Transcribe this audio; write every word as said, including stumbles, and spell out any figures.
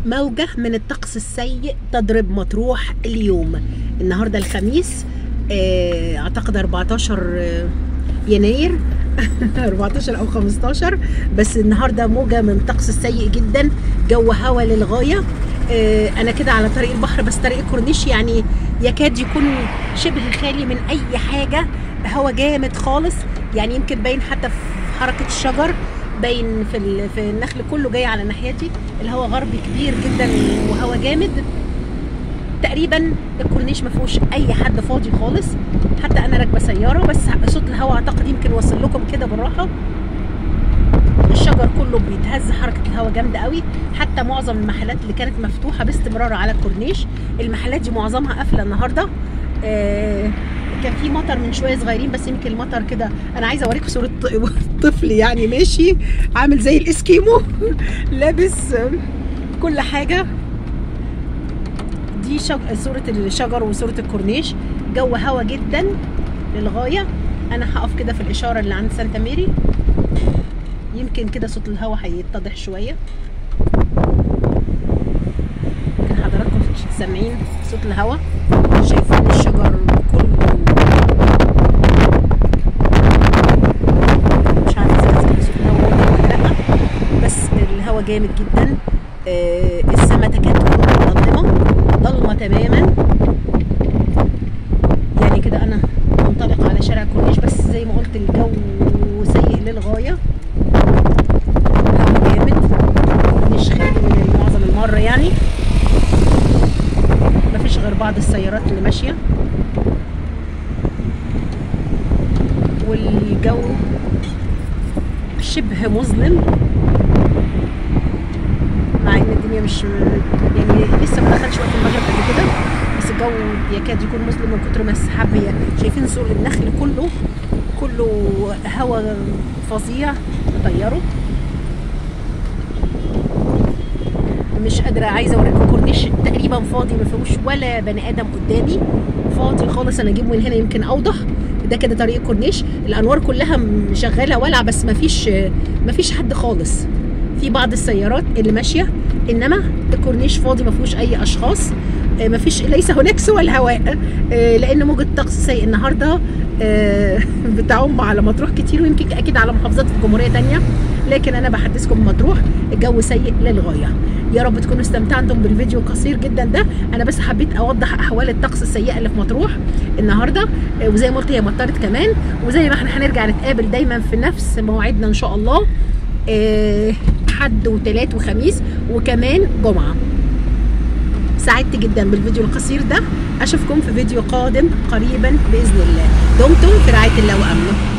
موجة من الطقس السيء تضرب مطروح اليوم. النهاردة الخميس آه، اعتقد أربعتاشر يناير أربعتاشر او خمستاشر، بس النهارده موجة من الطقس السيء جدا، جو هوا للغاية. آه، انا كده على طريق البحر، بس طريق الكورنيش يعني يكاد يكون شبه خالي من اي حاجة، هوا جامد خالص، يعني يمكن باين حتى في حركة الشجر، باين في في النخل كله جاي على ناحيتي. الهواء غربي كبير جدا وهواء جامد. تقريبا الكورنيش ما فيهوش اي حد فاضي خالص، حتى انا راكبه سياره، بس صوت الهواء اعتقد يمكن وصل لكم كده بالراحه. الشجر كله بيتهز، حركه الهواء جامده قوي. حتى معظم المحلات اللي كانت مفتوحه باستمرار على الكورنيش، المحلات دي معظمها قافله النهارده. آه كان في مطر من شويه صغيرين، بس يمكن المطر كده. انا عايزه اوريكم صوره طفل يعني ماشي عامل زي الاسكيمو لابس كل حاجه. دي صوره الشجر وصوره الكورنيش، جو هوا جدا للغايه. انا هقف كده في الاشاره اللي عند سانتا ميري، يمكن كده صوت الهوا هيتضح شويه. يمكن حضراتكم سامعين صوت الهوا، شايفين الشجر كله. مش عارفه اذا كان صوت الهوا ولا لا، بس الهوا جامد جدا. آه السما تكاد تكون مظلمه، ضلمه تماما. يعني كده انا منطلقه على شارع الكورنيش، بس زي ما قلت الجو سيء للغايه، الهوا جامد، مش خالي من معظم المره، يعني مفيش غير بعض السيارات اللي ماشيه، والجو شبه مظلم، مع ان الدنيا مش يعني لسه ما دخلش وقت المغرب قد كده، بس الجو يكاد يكون مظلم من كتر ما السحاب. هي شايفين سور النخل كله كله هواء فظيع مطيره. مش قادره، عايزه اوريكم الكورنيش تقريبا فاضي، ما فيهوش ولا بني ادم قدامي، فاضي خالص. انا اجيب من هنا يمكن اوضح. ده كده طريق الكورنيش، الانوار كلها شغاله ولع، بس ما فيش ما فيش حد خالص. في بعض السيارات اللي ماشيه، انما الكورنيش فاضي، ما فيهوش اي اشخاص، ما فيش، ليس هناك سوى الهواء، لان موجه الطقس سيء النهارده بتعم على مطروح كتير، ويمكن اكيد على محافظات في الجمهوريه ثانيه، لكن انا بحدثكم مطروح الجو سيء للغايه. يا رب تكونوا استمتعتم بالفيديو القصير جدا ده. انا بس حبيت اوضح احوال الطقس السيئه اللي في مطروح النهارده، وزي ما قلت هي مطرت كمان، وزي ما احنا هنرجع نتقابل دايما في نفس مواعيدنا ان شاء الله، حد وثلاث وخميس وكمان جمعه. سعدت جدا بالفيديو القصير ده، اشوفكم في فيديو قادم قريبا باذن الله. دمتم في رعايه الله وامنه.